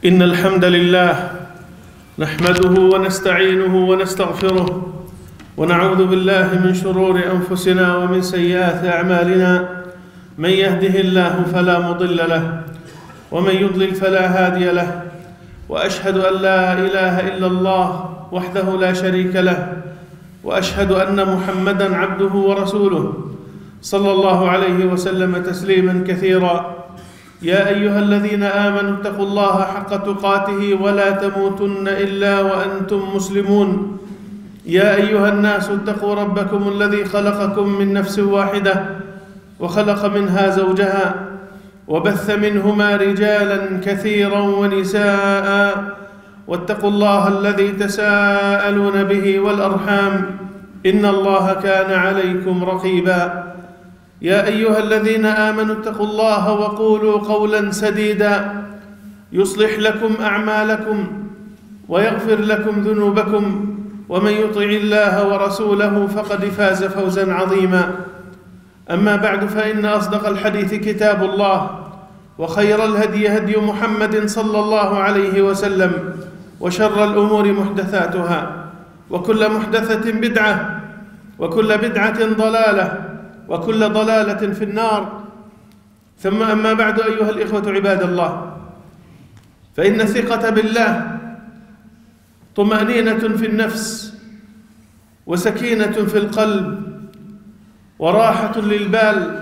إن الحمد لله نحمده ونستعينه ونستغفره ونعوذ بالله من شرور أنفسنا ومن سيئات أعمالنا. من يهده الله فلا مضل له ومن يضلل فلا هادي له، وأشهد أن لا إله إلا الله وحده لا شريك له، وأشهد أن محمدًا عبده ورسوله صلى الله عليه وسلم تسليمًا كثيرًا. يا أيها الذين آمنوا اتقوا الله حق تقاته ولا تموتن إلا وأنتم مسلمون. يا أيها الناس اتقوا ربكم الذي خلقكم من نفس واحدة وخلق منها زوجها وبث منهما رجالا كثيرا ونساء، واتقوا الله الذي تساءلون به والأرحام إن الله كان عليكم رقيبا. يا أيها الذين آمنوا اتقوا الله وقولوا قولا سديدا يصلح لكم أعمالكم ويغفر لكم ذنوبكم، ومن يطع الله ورسوله فقد فاز فوزا عظيما. أما بعد، فإن أصدق الحديث كتاب الله، وخير الهدي هدي محمد صلى الله عليه وسلم، وشر الأمور محدثاتها، وكل محدثة بدعة، وكل بدعة ضلالة، وكل ضلالة في النار. ثم أما بعد، أيها الإخوة عباد الله، فإن الثقة بالله طمأنينة في النفس، وسكينة في القلب، وراحة للبال.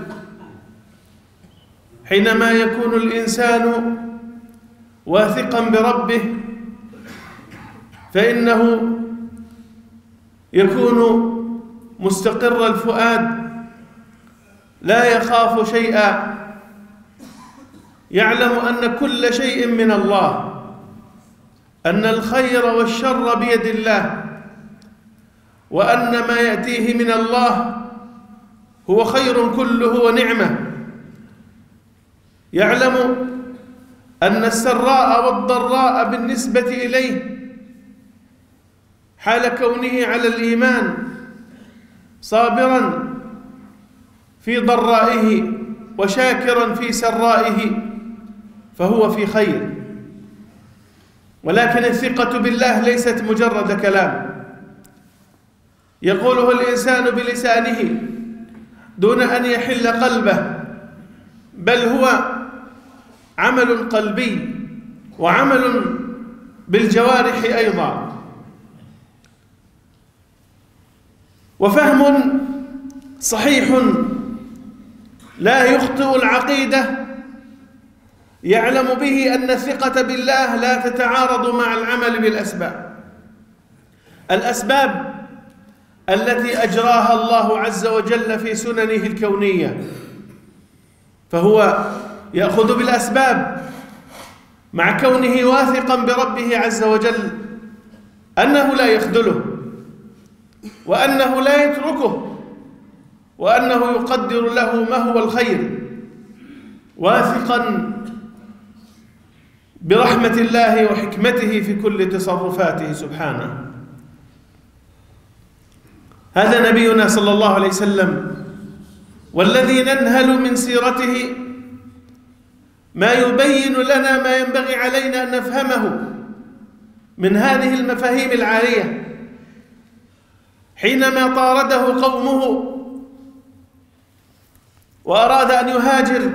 حينما يكون الإنسان واثقا بربه فإنه يكون مستقر الفؤاد، لا يخاف شيئا، يعلم أن كل شيء من الله، أن الخير والشر بيد الله، وأن ما يأتيه من الله هو خير كله ونعمة. يعلم أن السراء والضراء بالنسبة إليه حال كونه على الإيمان صابرا في ضرائه وشاكرا في سرائه فهو في خير. ولكن الثقة بالله ليست مجرد كلام يقوله الإنسان بلسانه دون أن يحل قلبه، بل هو عمل قلبي وعمل بالجوارح أيضا، وفهم صحيح لا يخطئ العقيدة يعلم به أن الثقة بالله لا تتعارض مع العمل بالأسباب، الأسباب التي أجراها الله عز وجل في سننه الكونية. فهو يأخذ بالأسباب مع كونه واثقا بربه عز وجل أنه لا يخذله، وأنه لا يتركه، وأنه يقدر له ما هو الخير، واثقا برحمة الله وحكمته في كل تصرفاته سبحانه. هذا نبينا صلى الله عليه وسلم، والذي ننهل من سيرته ما يبين لنا ما ينبغي علينا أن نفهمه من هذه المفاهيم العالية. حينما طارده قومه وأراد أن يهاجر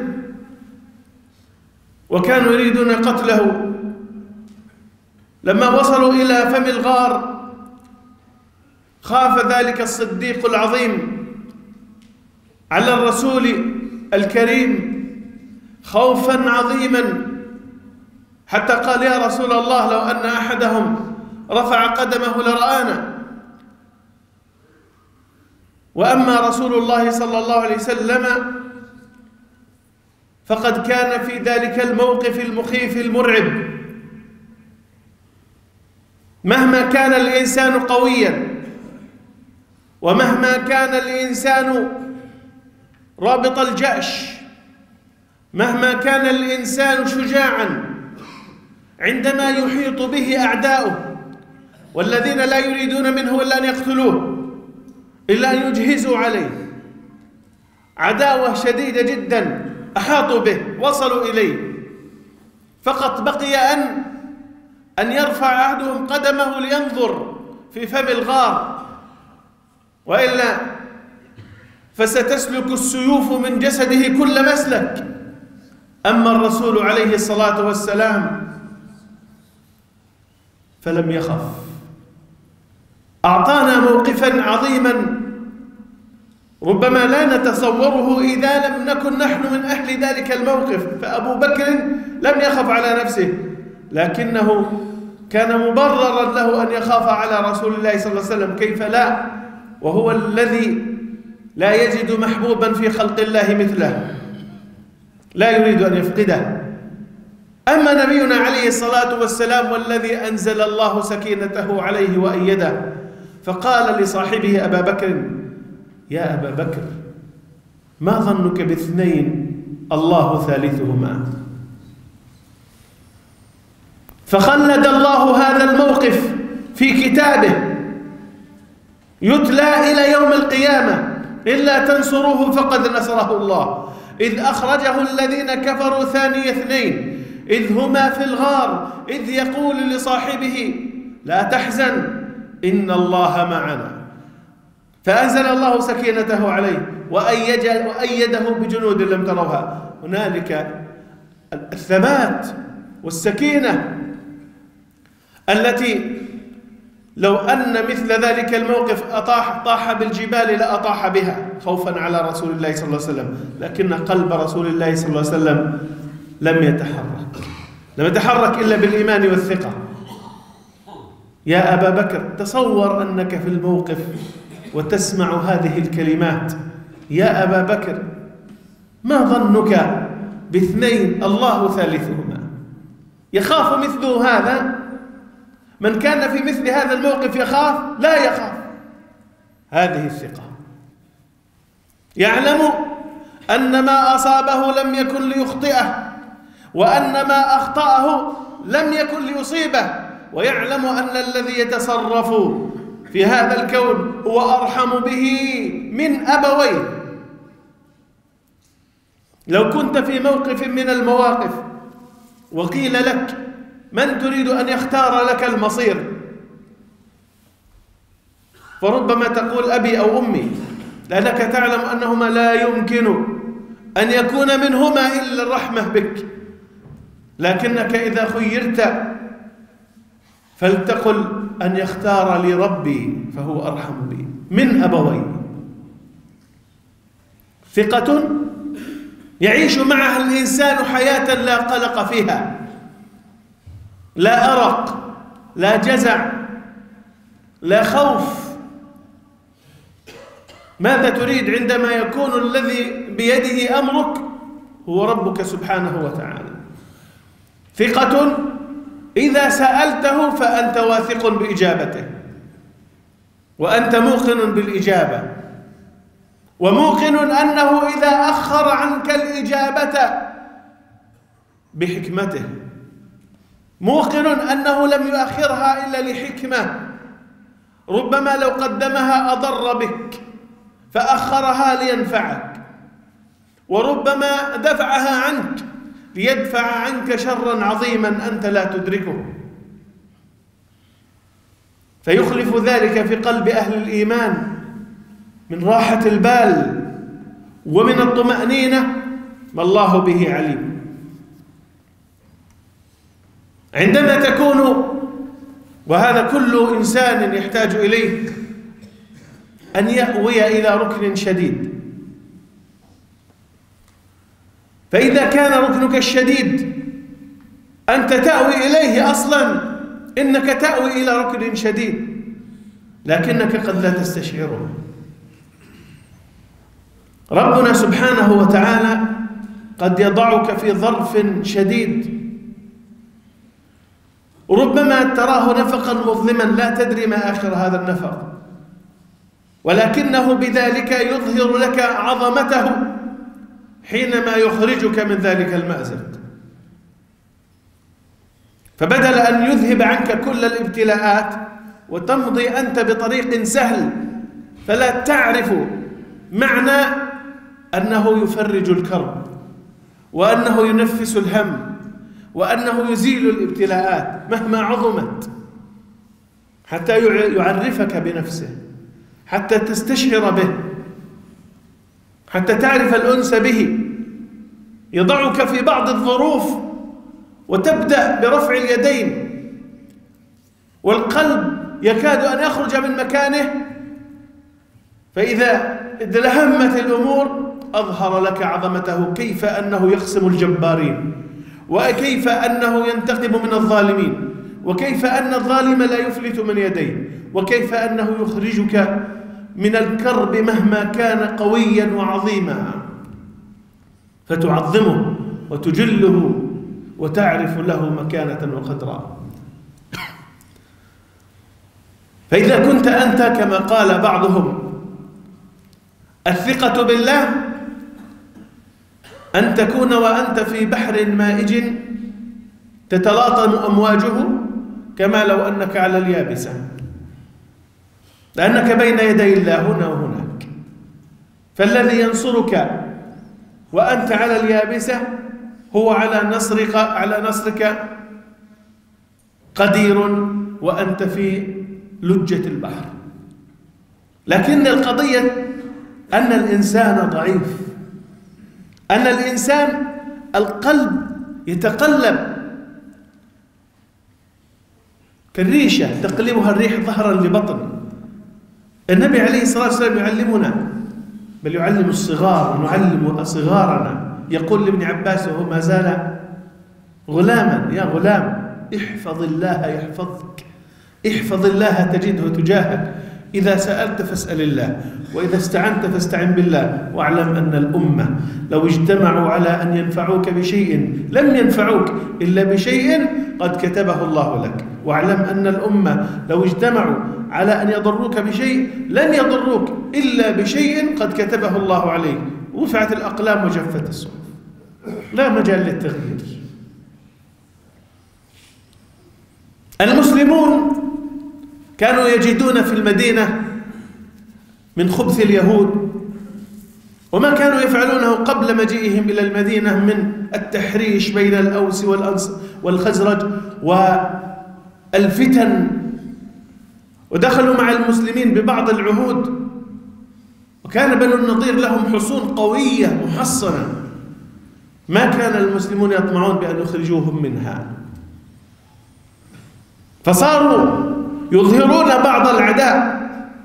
وكانوا يريدون قتله، لما وصلوا إلى فم الغار خاف ذلك الصديق العظيم على الرسول الكريم خوفا عظيما، حتى قال: يا رسول الله، لو أن أحدهم رفع قدمه لرآنا. وأما رسول الله صلى الله عليه وسلم فقد كان في ذلك الموقف المخيف المرعب. مهما كان الإنسان قويا، ومهما كان الإنسان رابط الجأش، مهما كان الإنسان شجاعا، عندما يحيط به أعداؤه والذين لا يريدون منه إلا أن يقتلوه، إلا أن يجهزوا عليه، عداوة شديدة جدا، أحاطوا به، وصلوا إليه، فقط بقي أن أن يرفع أحدهم قدمه لينظر في فم الغار، وإلا فستسلك السيوف من جسده كل مسلك. أما الرسول عليه الصلاة والسلام فلم يخف، أعطانا موقفا عظيما ربما لا نتصوره إذا لم نكن نحن من أهل ذلك الموقف. فأبو بكر لم يخف على نفسه، لكنه كان مبررا له أن يخاف على رسول الله صلى الله عليه وسلم، كيف لا، وهو الذي لا يجد محبوبا في خلق الله مثله، لا يريد أن يفقده. أما نبينا عليه الصلاة والسلام والذي أنزل الله سكينته عليه وأيده، فقال لصاحبه أبا بكر: يا أبا بكر، ما ظنك باثنين الله ثالثهما؟ فخلد الله هذا الموقف في كتابه يتلى إلى يوم القيامة: إلا تنصروه فقد نصره الله، إذ أخرجه الذين كفروا ثاني اثنين إذ هما في الغار إذ يقول لصاحبه لا تحزن إن الله معنا، فأنزل الله سكينته عليه وأيده بجنود لم تروها. هنالك الثبات والسكينة التي لو أن مثل ذلك الموقف طاح بالجبال لأطاح بها خوفا على رسول الله صلى الله عليه وسلم، لكن قلب رسول الله صلى الله عليه وسلم لم يتحرك إلا بالإيمان والثقة. يا أبا بكر، تصور أنك في الموقف وتسمع هذه الكلمات: يا أبا بكر، ما ظنك باثنين الله ثالثهما؟ يخاف مثل هذا؟ من كان في مثل هذا الموقف يخاف؟ لا يخاف. هذه الثقة. يعلم أن ما أصابه لم يكن ليخطئه، وأن ما أخطأه لم يكن ليصيبه، ويعلم أن الذي يتصرف في هذا الكون هو أرحم به من أبويه. لو كنت في موقف من المواقف وقيل لك: من تريد أن يختار لك المصير؟ فربما تقول: أبي أو أمي، لأنك تعلم أنهما لا يمكن أن يكون منهما إلا الرحمة بك. لكنك إذا خيرت فلتقل: أن يختار لي ربي فهو أرحم بي من أبوي. ثقة يعيش معها الإنسان حياة لا قلق فيها، لا أرق، لا جزع، لا خوف. ماذا تريد عندما يكون الذي بيده أمرك هو ربك سبحانه وتعالى؟ ثقة إذا سألته فأنت واثق بإجابته، وأنت موقن بالإجابة، وموقن أنه إذا أخر عنك الإجابة بحكمته، موقن أنه لم يؤخرها إلا لحكمة، ربما لو قدمها أضر بك فأخرها لينفعك، وربما دفعها عنك ليدفع عنك شرا عظيما أنت لا تدركه. فيخلف ذلك في قلب أهل الإيمان من راحة البال ومن الطمأنينة ما الله به عليم. عندما تكون، وهذا كل إنسان يحتاج إليه، أن يأوي إلى ركن شديد، فإذا كان ركنك الشديد أنت تأوي إليه أصلا، إنك تأوي إلى ركن شديد لكنك قد لا تستشعره. ربنا سبحانه وتعالى قد يضعك في ظرف شديد، ربما تراه نفقا مظلما لا تدري ما آخر هذا النفق، ولكنه بذلك يظهر لك عظمته حينما يخرجك من ذلك المأزق. فبدل أن يذهب عنك كل الابتلاءات وتمضي أنت بطريق سهل، فلا تعرف معنى أنه يفرج الكرب، وأنه ينفس الهم، وأنه يزيل الابتلاءات مهما عظمت، حتى يعرفك بنفسه، حتى تستشعر به، حتى تعرف الأنس به. يضعك في بعض الظروف وتبدأ برفع اليدين والقلب يكاد أن يخرج من مكانه، فإذا لهمت الأمور أظهر لك عظمته، كيف أنه يقسم الجبارين، وكيف أنه ينتقم من الظالمين، وكيف أن الظالم لا يفلت من يديه، وكيف أنه يخرجك من الكرب مهما كان قويا وعظيما، فتعظمه وتجله وتعرف له مكانة وقدرا. فإذا كنت أنت كما قال بعضهم الثقة بالله أن تكون وأنت في بحر مائج تتلاطم أمواجه كما لو أنك على اليابسة، لأنك بين يدي الله هنا وهناك، فالذي ينصرك وأنت على اليابسة هو على نصرك قدير وأنت في لجة البحر. لكن القضية أن الإنسان ضعيف، أن الإنسان القلب يتقلب كالريشة تقلبها الريح ظهرا لبطن. النبي عليه الصلاة والسلام يعلمنا، بل يعلم الصغار ونعلم صغارنا. يقول لابن عباس وهو ما زال غلاما: يا غلام احفظ الله يحفظك، احفظ الله تجده تجاهك، إذا سألت فاسأل الله، وإذا استعنت فاستعن بالله، واعلم أن الأمة لو اجتمعوا على أن ينفعوك بشيء لم ينفعوك إلا بشيء قد كتبه الله لك، واعلم أن الأمة لو اجتمعوا على أن يضروك بشيء لن يضروك إلا بشيء قد كتبه الله عليك. رفعت الأقلام وجفت الصحف، لا مجال للتغيير. المسلمون كانوا يجدون في المدينة من خبث اليهود وما كانوا يفعلونه قبل مجيئهم إلى المدينة من التحريش بين الأوس والخزرج والفتن، ودخلوا مع المسلمين ببعض العهود، وكان بنو النضير لهم حصون قوية محصنة ما كان المسلمون يطمعون بأن يخرجوهم منها، فصاروا يظهرون بعض العداء.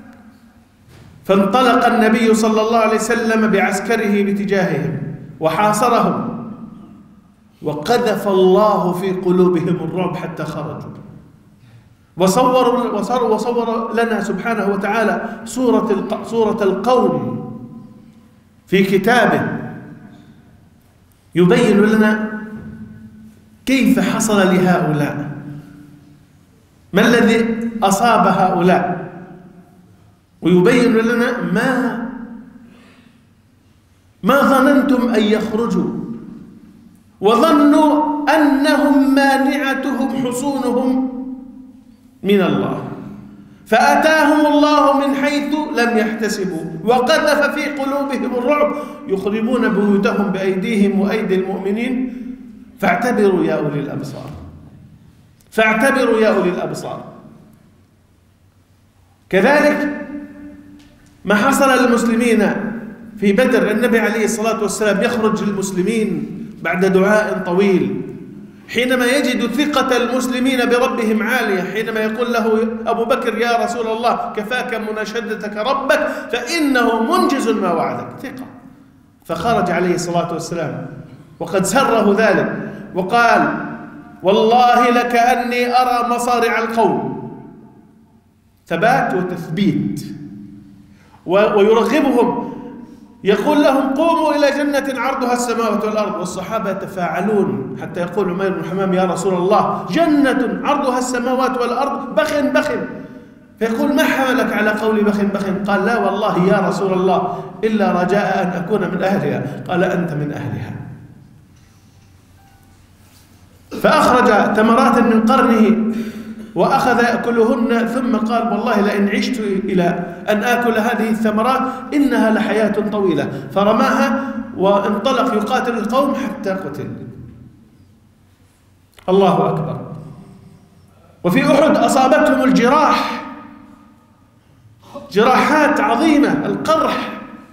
فانطلق النبي صلى الله عليه وسلم بعسكره باتجاههم وحاصرهم، وقذف الله في قلوبهم الرعب حتى خرجوا، وصور لنا سبحانه وتعالى صورة القوم في كتابه يبين لنا كيف حصل لهؤلاء، ما الذي أصاب هؤلاء، ويبين لنا ما ظننتم أن يخرجوا، وظنوا أنهم مانعتهم حصونهم من الله، فأتاهم الله من حيث لم يحتسبوا وقذف في قلوبهم الرعب، يخربون بيوتهم بأيديهم وأيدي المؤمنين. فاعتبروا يا أولي الأبصار، فاعتبروا يا أولي الأبصار. كذلك ما حصل للمسلمين في بدر، النبي عليه الصلاة والسلام يخرج للمسلمين بعد دعاء طويل، حينما يجد ثقة المسلمين بربهم عالية، حينما يقول له أبو بكر: يا رسول الله كفاك مناشدتك ربك فإنه منجز ما وعدك، ثقة. فخرج عليه الصلاة والسلام وقد سره ذلك وقال: والله لكأني أرى مصارع القوم، ثبات وتثبيت، ويرغبهم، يقول لهم: قوموا إلى جنة عرضها السماوات والأرض. والصحابة يتفاعلون حتى يقول عمير بن حمام: يا رسول الله جنة عرضها السماوات والأرض بخ بخ. فيقول: ما حملك على قول بخ بخ؟ قال: لا والله يا رسول الله إلا رجاء أن أكون من أهلها. قال: أنت من أهلها. فأخرج تمرات من قرنه وأخذ يأكلهن، ثم قال: والله لئن عشت إلى أن آكل هذه الثمرات إنها لحياة طويلة. فرماها وانطلق يقاتل القوم حتى قتل. الله أكبر. وفي أحد أصابتهم الجراح، جراحات عظيمة، القرح،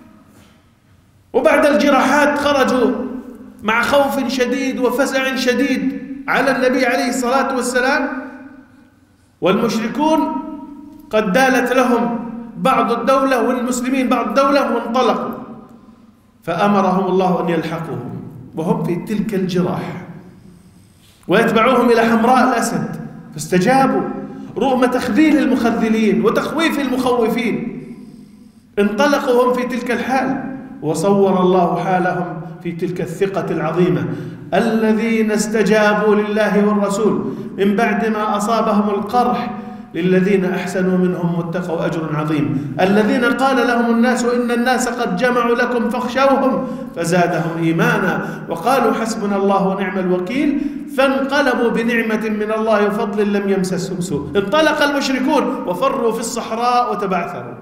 وبعد الجراحات خرجوا مع خوف شديد وفزع شديد على النبي عليه الصلاة والسلام، والمشركون قد دالت لهم بعض الدولة والمسلمين بعض الدولة وانطلقوا، فأمرهم الله أن يلحقوهم وهم في تلك الجراح ويتبعوهم إلى حمراء الأسد، فاستجابوا رغم تخذيل المخذلين وتخويف المخوفين. انطلقوا هم في تلك الحال، وصور الله حالهم في تلك الثقة العظيمة: الذين استجابوا لله والرسول من بعد ما أصابهم القرح للذين أحسنوا منهم واتقوا أجر عظيم. الذين قال لهم الناس إن الناس قد جمعوا لكم فاخشوهم فزادهم إيمانا وقالوا حسبنا الله ونعم الوكيل فانقلبوا بنعمة من الله وفضل لم يمسسهم سوء. انطلق المشركون وفروا في الصحراء وتبعثروا.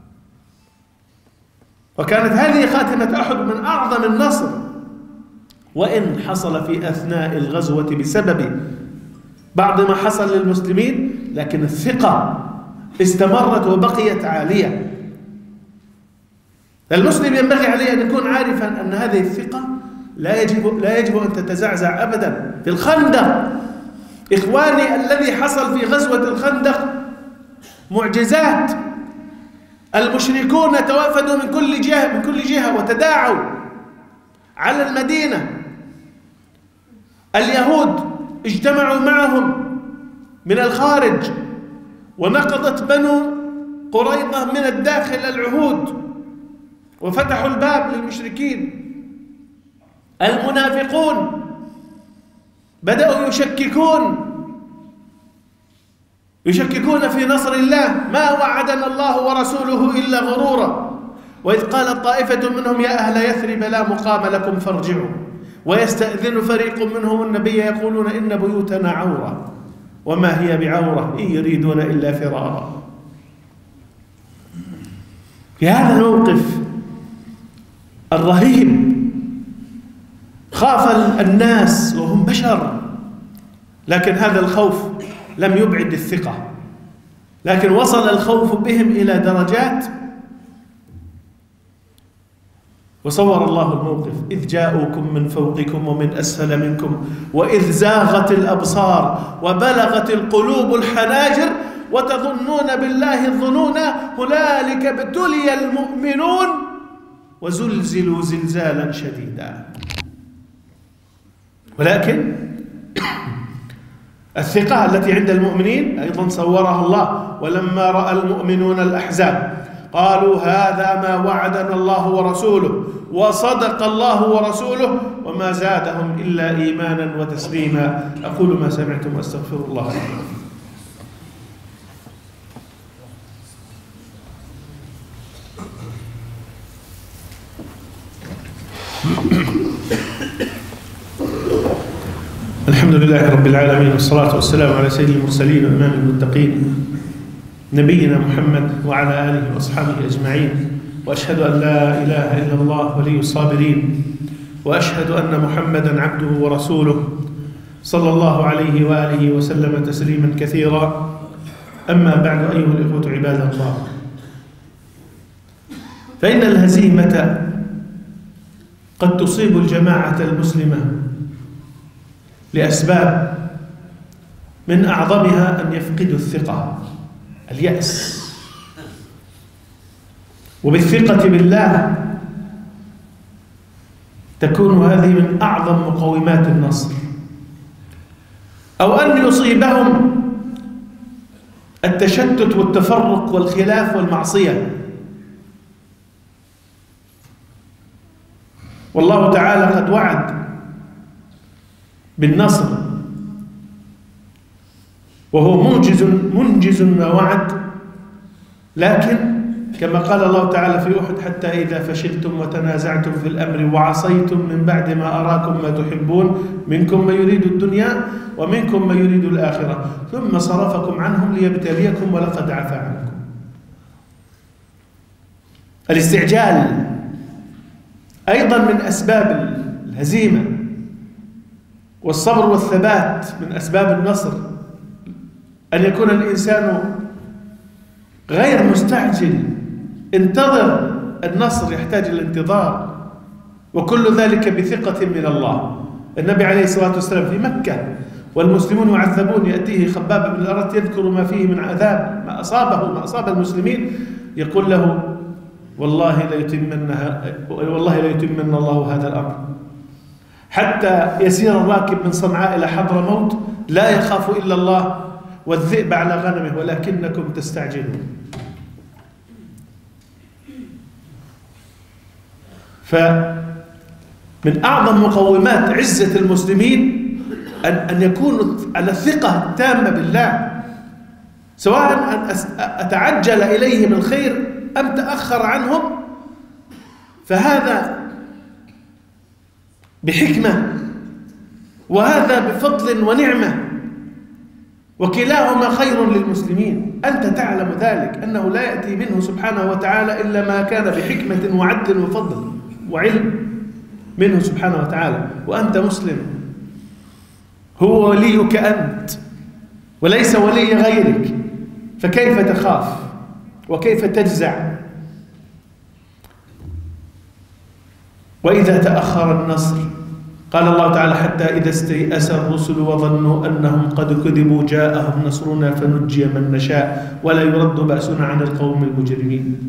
وكانت هذه خاتمة أحد من أعظم النصر، وإن حصل في أثناء الغزوة بسبب بعض ما حصل للمسلمين، لكن الثقة استمرت وبقيت عالية. المسلم ينبغي عليه أن يكون عارفا أن هذه الثقة لا يجب أن تتزعزع أبدا. في الخندق إخواني، الذي حصل في غزوة الخندق معجزات. المشركون توافدوا من كل جهة وتداعوا على المدينة. اليهود اجتمعوا معهم من الخارج، ونقضت بنو قريظة من الداخل العهود وفتحوا الباب للمشركين. المنافقون بدأوا يشككون في نصر الله. ما وعدنا الله ورسوله إلا غرورا. وإذ قالت طائفة منهم يا أهل يثرب لا مقام لكم فارجعوا ويستأذن فريق منهم النبي يقولون إن بيوتنا عورة وما هي بعورة إن يريدون إلا فرارا. في هذا الموقف الرهيب خاف الناس وهم بشر، لكن هذا الخوف لم يبعد الثقة، لكن وصل الخوف بهم إلى درجات. وصور الله الموقف: إذ جاءوكم من فوقكم ومن أسفل منكم وإذ زاغت الأبصار وبلغت القلوب الحناجر وتظنون بالله الظنون هنالك ابتلي المؤمنون وزلزلوا زلزالا شديدا. ولكن الثقة التي عند المؤمنين أيضا صورها الله: ولما رأى المؤمنون الأحزاب قالوا هذا ما وعدنا الله ورسوله وصدق الله ورسوله وما زادهم إلا إيمانا وتسليما. أقول ما سمعتم وأستغفر الله لكم. الحمد لله رب العالمين، والصلاة والسلام على سيد المرسلين وإمام المتقين نبينا محمد وعلى آله وأصحابه أجمعين. وأشهد أن لا إله إلا الله ولي الصابرين، وأشهد أن محمدا عبده ورسوله صلى الله عليه وآله وسلم تسليما كثيرا. أما بعد، أيها الإخوة عباد الله، فإن الهزيمة قد تصيب الجماعة المسلمة لأسباب، من أعظمها أن يفقدوا الثقة، اليأس. وبالثقة بالله تكون هذه من أعظم مقومات النصر. أو أن يصيبهم التشتت والتفرق والخلاف والمعصية. والله تعالى قد وعد بالنصر، وهو منجز ما وعد. لكن كما قال الله تعالى في أحد: حتى إذا فشلتم وتنازعتم في الأمر وعصيتم من بعد ما أراكم ما تحبون منكم من يريد الدنيا ومنكم من يريد الآخرة ثم صرفكم عنهم ليبتليكم ولقد عفا عنكم. الاستعجال، أيضا من أسباب الهزيمة والصبر والثبات من أسباب النصر. أن يكون الإنسان غير مستعجل، انتظر، النصر يحتاج إلى الانتظار، وكل ذلك بثقة من الله. النبي عليه الصلاة والسلام في مكة والمسلمون يعذبون، يأتيه خباب بن الأرت يذكر ما فيه من عذاب، ما أصاب المسلمين، يقول له والله لا يتمن الله هذا الأمر، حتى يسير الراكب من صنعاء إلى حضرموت لا يخاف إلا الله والذئب على غنمه ولكنكم تستعجلون. فمن أعظم مقومات عزة المسلمين أن يكونوا على الثقة التامة بالله، سواء أن أتعجل إليهم الخير أم تأخر عنهم، فهذا بحكمة وهذا بفضل ونعمة، وكلاهما خير للمسلمين. أنت تعلم ذلك، أنه لا يأتي منه سبحانه وتعالى إلا ما كان بحكمة وعدل وفضل وعلم منه سبحانه وتعالى، وأنت مسلم، هو وليك أنت وليس ولي غيرك، فكيف تخاف وكيف تجزع؟ وإذا تأخر النصر قال الله تعالى حتى إذا استيأس الرسل وظنوا أنهم قد كذبوا جاءهم نصرنا فنجي من نشاء ولا يرد بأسنا عن القوم المجرمين.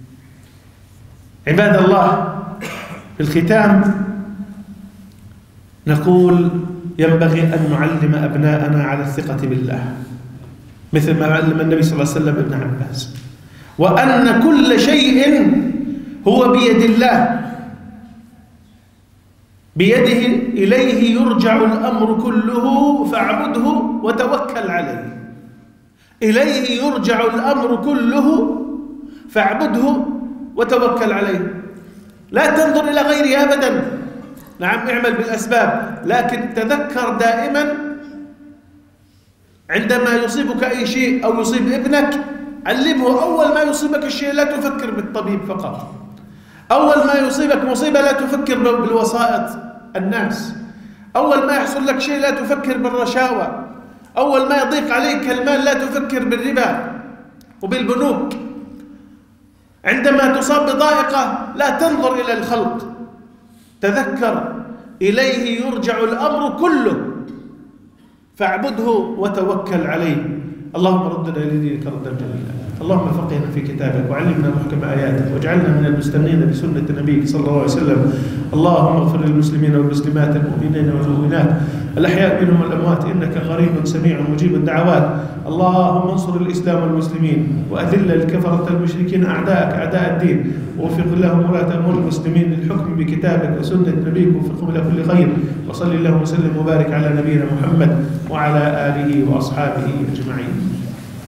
عباد الله، في الختام نقول ينبغي أن نعلم أبناءنا على الثقة بالله، مثل ما علم النبي صلى الله عليه وسلم ابن عباس، وأن كل شيء هو بيد الله، بيده إليه يرجع الأمر كله فاعبده وتوكل عليه. إليه يرجع الأمر كله فاعبده وتوكل عليه. لا تنظر إلى غيره أبدا. نعم، اعمل بالأسباب، لكن تذكر دائما عندما يصيبك أي شيء أو يصيب ابنك علمه أول ما يصيبك الشيء لا تفكر بالطبيب فقط. أول ما يصيبك مصيبة لا تفكر بالوسائط الناس. أول ما يحصل لك شيء لا تفكر بالرشاوى. أول ما يضيق عليك المال لا تفكر بالربا وبالبنوك. عندما تصاب بضائقة لا تنظر إلى الخلق، تذكر إليه يرجع الأمر كله فاعبده وتوكل عليه. اللهم ردنا إلى دينك ردا جميلا، اللهم فقهنا في كتابك وعلمنا محكم آياتك واجعلنا من المستنين بسنة نبيك صلى الله عليه وسلم. اللهم اغفر للمسلمين والمسلمات المؤمنين والمؤمنات الأحياء منهم والأموات إنك قريب سميع مجيب الدعوات. اللهم انصر الإسلام والمسلمين وأذل الكفرة المشركين أعداءك أعداء الدين، ووفق اللهم ولاة أمور المسلمين للحكم بكتابك وسنة نبيك ووفقهم إلى كل خير. وصلي اللهم وسلم وبارك على نبينا محمد وعلى آله وأصحابه أجمعين.